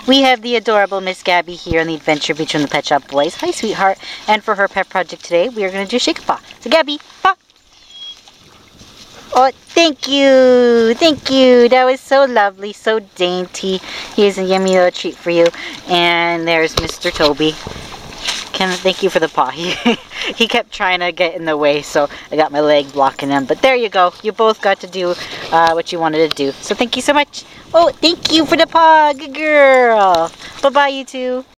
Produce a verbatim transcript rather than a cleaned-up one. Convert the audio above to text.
We have the adorable Miss Gabby here on the Adventure Beach from the Pet Shop Boys. Hi, sweetheart. And for her pet project today, we are going to do shake a paw. So, Gabby, paw. Oh, thank you. Thank you. That was so lovely, so dainty. Here's a yummy little treat for you. And there's Mister Toby. Can thank you for the paw. He, he kept trying to get in the way, so I got my leg blocking him. But there you go. You both got to do uh, what you wanted to do. So thank you so much. Oh, thank you for the paw. Good girl. Bye-bye, you two.